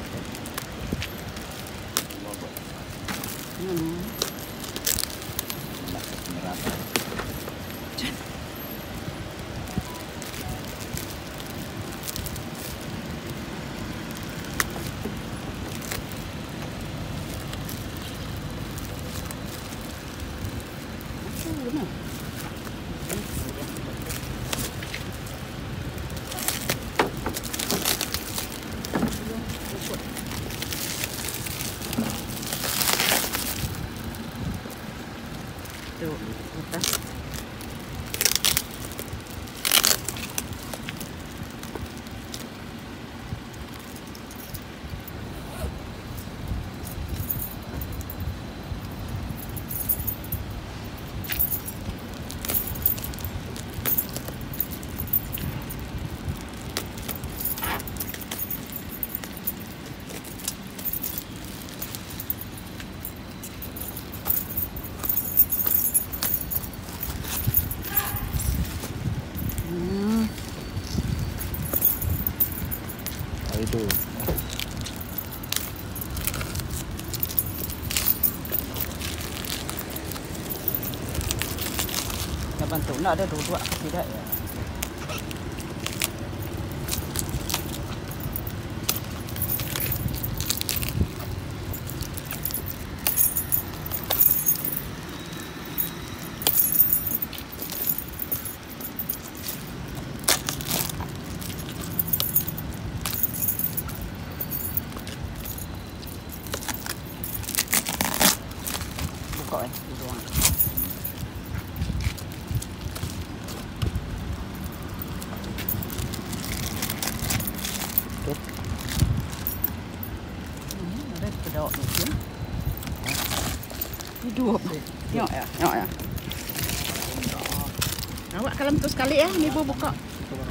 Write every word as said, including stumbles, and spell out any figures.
Hmm. Tuh, atas. Itu Nak bantu nak ada dua-dua tidak ya. Buka eh, buang. tuh. Ini ada kedok ni kan. Hidup deh. Tengok ya, tengok ya. Awak kalau betul sekali ya, ni bu buka.